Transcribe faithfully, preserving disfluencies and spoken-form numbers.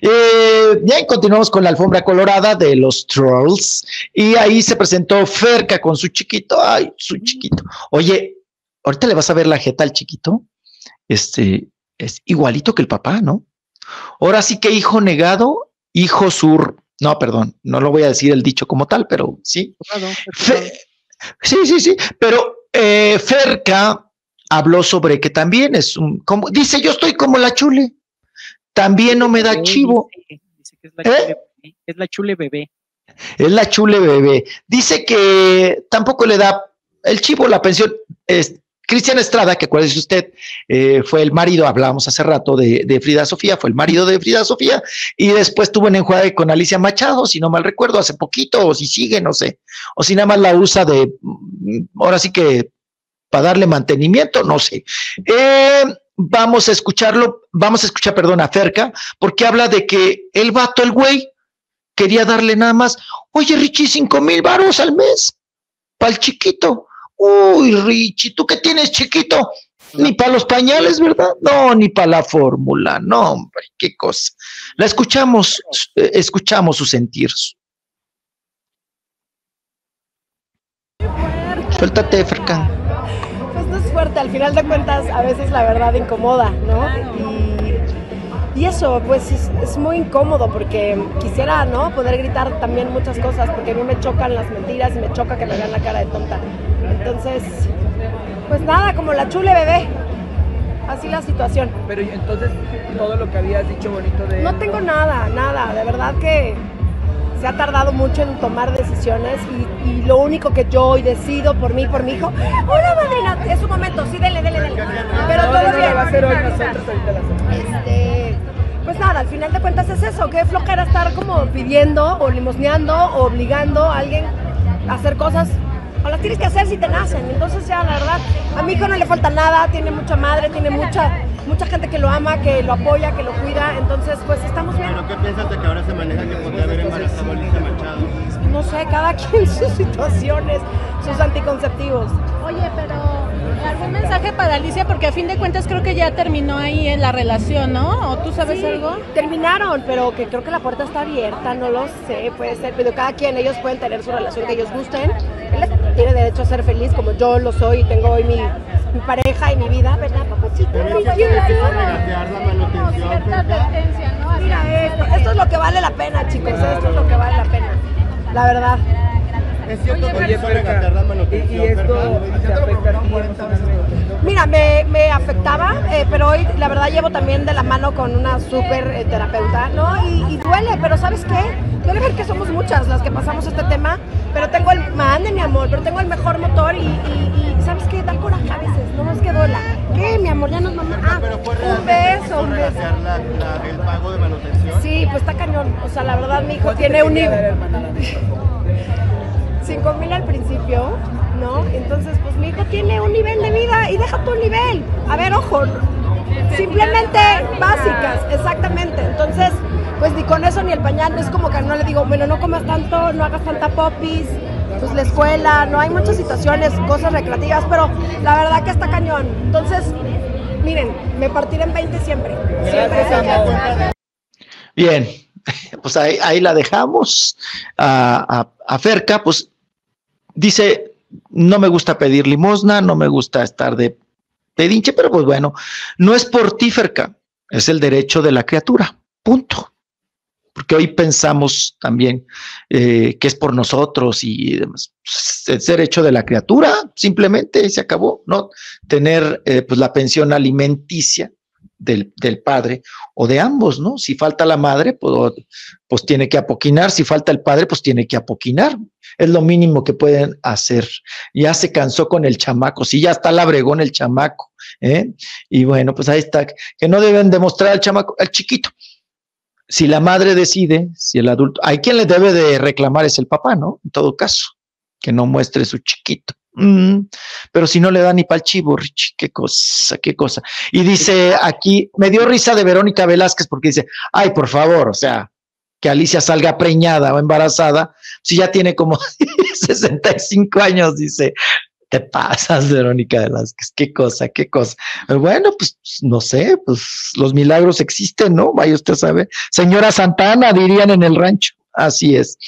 Eh, bien, continuamos con la alfombra colorada de los trolls y ahí se presentó Ferca con su chiquito. Ay, su chiquito. Oye, ahorita le vas a ver la jeta al chiquito. Este es igualito que el papá, ¿no? Ahora sí que hijo negado, hijo sur. No, perdón, no lo voy a decir el dicho como tal, pero sí. Fe, sí, sí, sí. Pero eh, Ferca habló sobre que también es un, como, dice, yo estoy como la chule. También no me da chivo. Dice, dice que es la, ¿Eh? chule, es la chule bebé. Es la chule bebé. Dice que tampoco le da el chivo, la pensión. Es, Cristian Estrada, que acuérdese usted, eh, fue el marido, hablábamos hace rato de, de Frida Sofía, fue el marido de Frida Sofía, y después tuvo un enjuague con Alicia Machado, si no mal recuerdo, hace poquito, o si sigue, no sé, o si nada más la usa de, ahora sí que para darle mantenimiento, no sé. Eh, vamos a escucharlo, vamos a escuchar, perdón, a Ferca, porque habla de que el vato, el güey, quería darle nada más, oye, Richie, cinco mil varos al mes, para el chiquito. Uy, Richie, ¿tú qué tienes, chiquito? Ni para los pañales, ¿verdad? No, ni para la fórmula, no, hombre, qué cosa. La escuchamos, eh, escuchamos su sentir. Suéltate, Ferca. Pues no es fuerte, al final de cuentas, a veces la verdad incomoda, ¿no? Y, y eso, pues es, es muy incómodo porque quisiera, ¿no? Poder gritar también muchas cosas, porque a mí me chocan las mentiras y me choca que me vean la cara de tonta. Entonces, pues nada, como la chule bebé, así la situación. Pero entonces, todo lo que habías dicho bonito de... No tengo nada, nada, de verdad que se ha tardado mucho en tomar decisiones y, y lo único que yo hoy decido por mí, por mi hijo, hola madrina, es su momento, sí, dele, dele, dele. Pero todo bien. Va a ser hoy nosotros, ahorita la hacemos. Este, pues nada, al final de cuentas es eso, qué flojera estar como pidiendo o limosneando o obligando a alguien a hacer cosas. O las tienes que hacer si te nacen. Entonces ya, la verdad, a mi hijo no le falta nada, tiene mucha madre, tiene mucha mucha gente que lo ama, que lo apoya, que lo cuida. Entonces, pues estamos bien. ¿Pero qué piensas de que ahora se maneja que podría haber embarazado a Alicia Machado? No sé, cada quien sus situaciones, sus anticonceptivos. Oye, pero algún mensaje para Alicia, porque a fin de cuentas creo que ya terminó ahí en la relación, ¿no? ¿O tú sabes sí, algo? Terminaron, pero que creo que la puerta está abierta, no lo sé, puede ser, pero cada quien, ellos pueden tener su relación que ellos gusten. Él tiene derecho a ser feliz como yo lo soy y tengo hoy mi, mi pareja y mi vida, ¿verdad, papachito? Pero es que regatear la manutención, cierta advertencia, ¿no? Mira esto, esto es lo que vale la pena, chicos, esto es lo que vale la pena, la verdad. Es cierto que eso regatear la manutención, y esto te afecta a ti. Mira, me, me afectaba, eh, pero hoy la verdad llevo también de la mano con una súper eh, terapeuta, ¿no? Y, y duele, pero ¿sabes qué? Duele ver que somos muchas las que pasamos este tema, pero tengo el, mande mi amor, pero tengo el mejor motor y, y, y ¿sabes qué? Da coraje a veces, no es que duela. ¿Qué, mi amor? Ya nos vamos. Ah, un beso, un beso. La, la, el pago de manutención. Sí, pues está cañón, o sea, la verdad mi hijo tiene un nivel. cinco mil al principio, ¿no? Entonces, pues mi hijo tiene un nivel de vida y deja tu nivel. A ver, ojo, simplemente básicas, exactamente. Entonces, pues ni con eso ni el pañal, no es como que no le digo, bueno, no comas tanto, no hagas tanta popis, pues la escuela, no hay muchas situaciones, cosas recreativas, pero la verdad que está cañón. Entonces, miren, me partiré en veinte siempre. Siempre, siempre. Bien, pues ahí, ahí la dejamos a, a, a Ferca, pues dice, no me gusta pedir limosna, no me gusta estar de pedinche, pero pues bueno, no es por ti, Ferca, es el derecho de la criatura, punto. Porque hoy pensamos también eh, que es por nosotros y demás. Es derecho de la criatura, simplemente se acabó, ¿no? Tener eh, pues la pensión alimenticia del, del padre o de ambos, ¿no? Si falta la madre, pues, pues tiene que apoquinar, si falta el padre, pues tiene que apoquinar. Es lo mínimo que pueden hacer. Ya se cansó con el chamaco, sí, ya está labregón el chamaco, ¿eh? Y bueno, pues ahí está, que no deben demostrar al chamaco, al chiquito. Si la madre decide, si el adulto, hay quien le debe de reclamar es el papá, ¿no? En todo caso, que no muestre su chiquito. Mm, pero si no le da ni pa'l chivo, Richie, qué cosa, qué cosa. Y dice aquí, me dio risa de Verónica Velázquez porque dice, ay, por favor, o sea, que Alicia salga preñada o embarazada, si ya tiene como sesenta y cinco años, dice, Te pasas, Verónica Velázquez, qué cosa, qué cosa. Pero bueno, pues no sé, pues los milagros existen, ¿no? Vaya usted a saber. Señora Santana, dirían en el rancho. Así es.